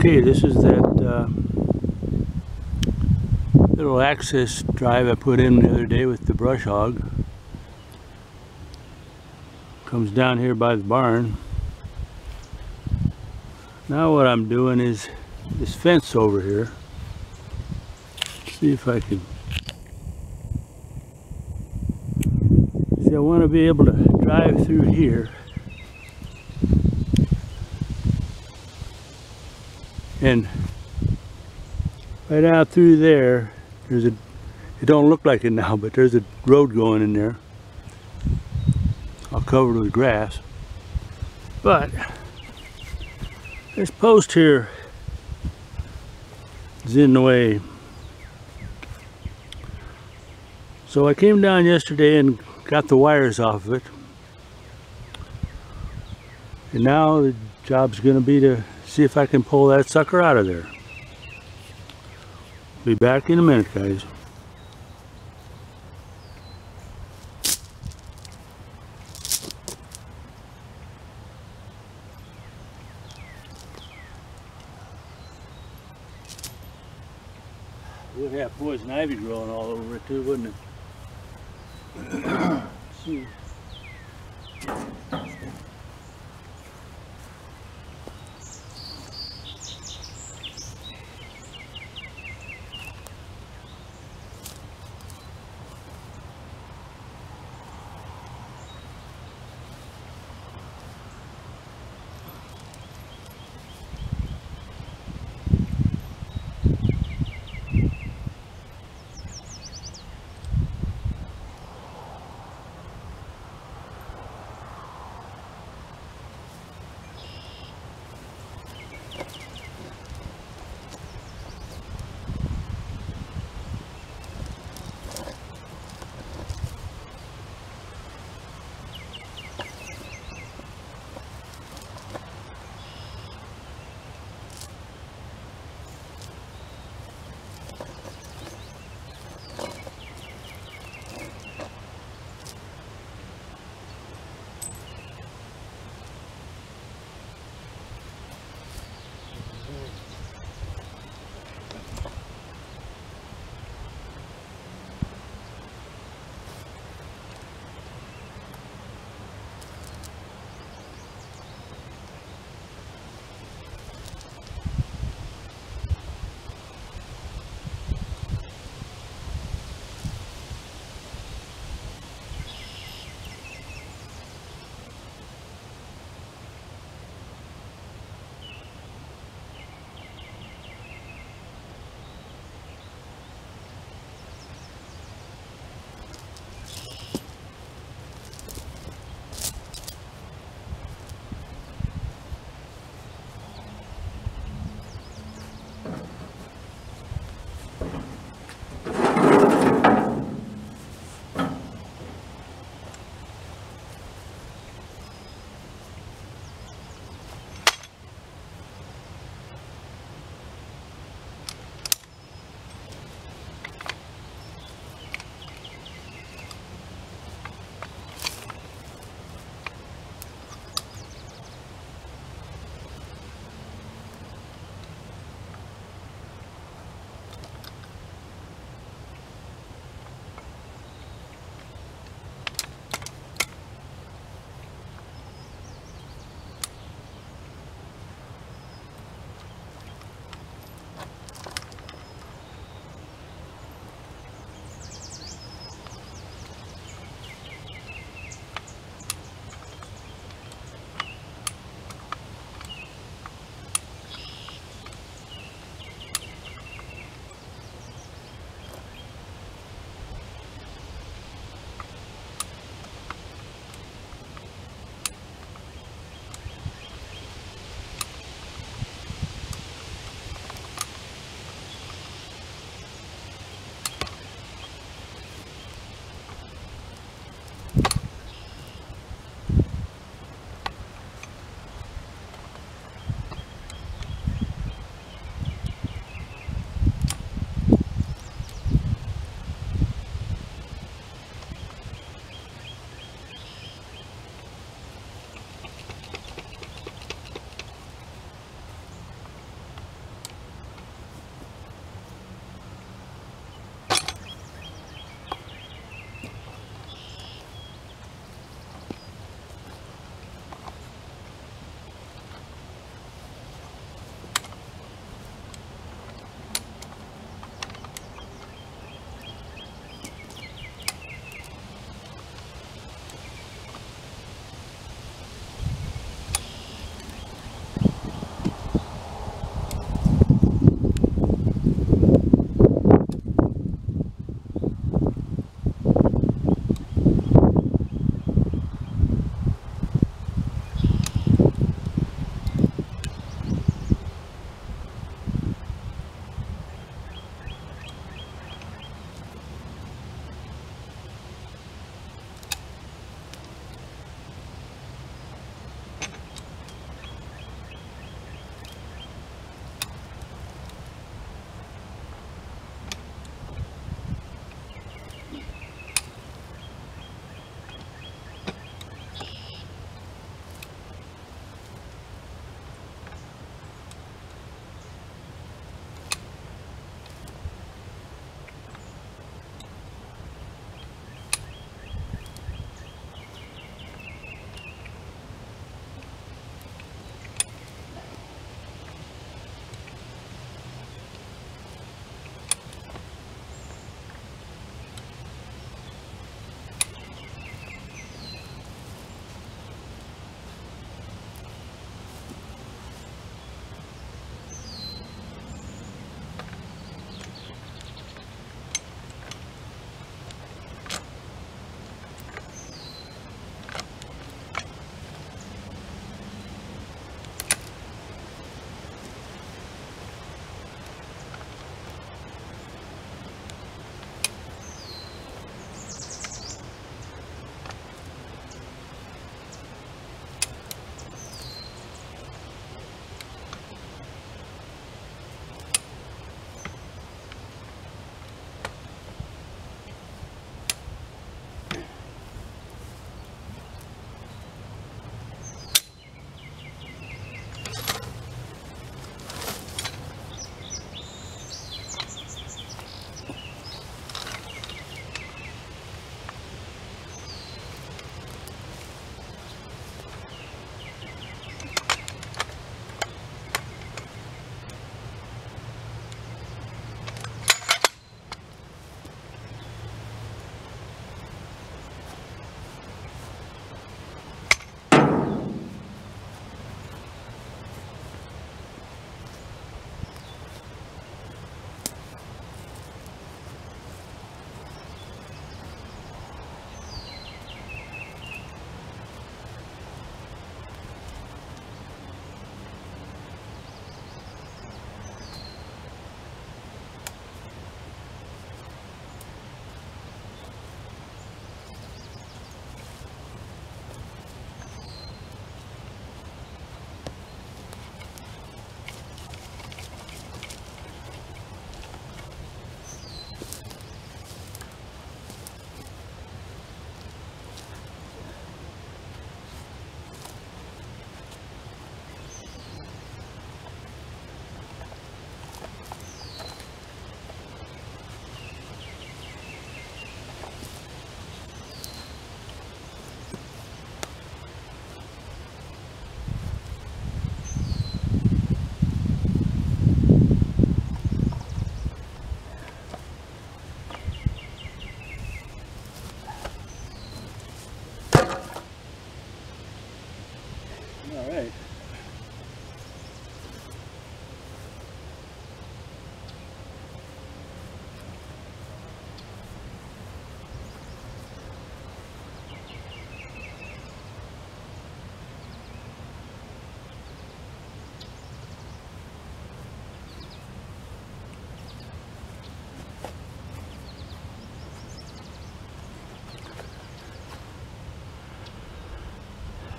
Okay, this is that little access drive I put in the other day with the brush hog. Comes down here by the barn. Now what I'm doing is this fence over here. See if I can. See, I want to be able to drive through here. And right out through there, there's a, it don't look like it now, but there's a road going in there. All covered with grass. But this post here is in the way. So I came down yesterday and got the wires off of it. And now the job's going to be to see if I can pull that sucker out of there. Be back in a minute, guys. It would have poison ivy growing all over it too, wouldn't it? Let's see.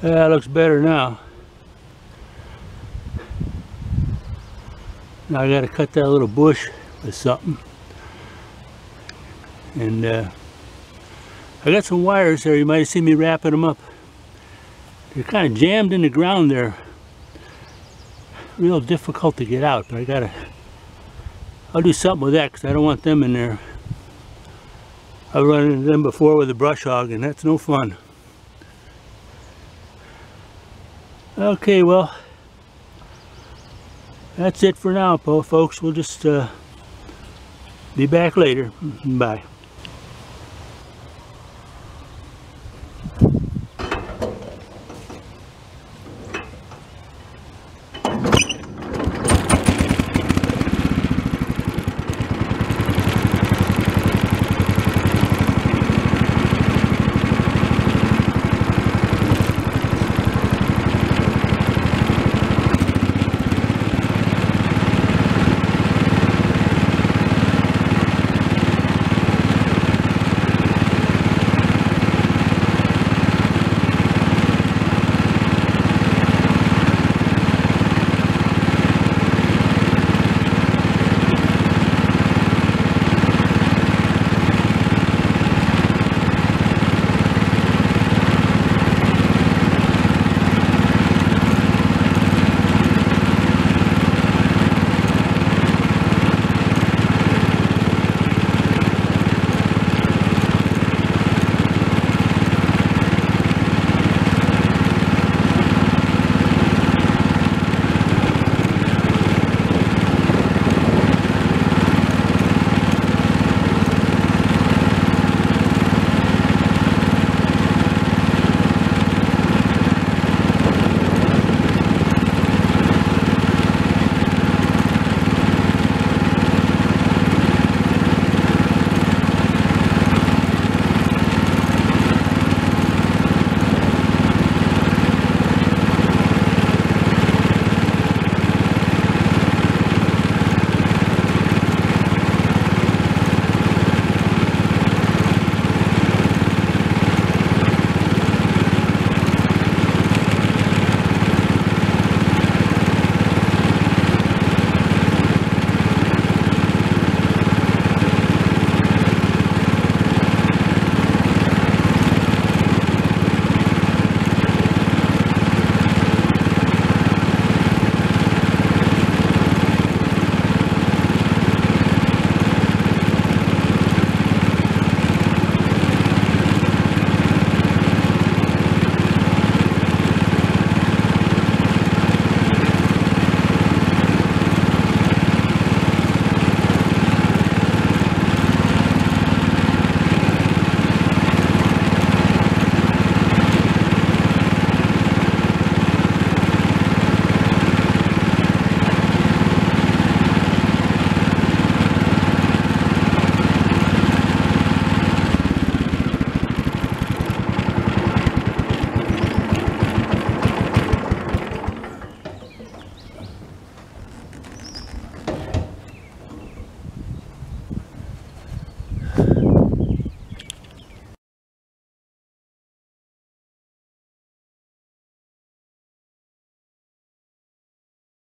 That looks better now. Now I gotta cut that little bush with something. And I got some wires there. You might have seen me wrapping them up. They're kind of jammed in the ground there. Real difficult to get out, but I'll do something with that because I don't want them in there. I've run into them before with a brush hog, and that's no fun. Okay, well, that's it for now, folks. We'll just be back later. Bye.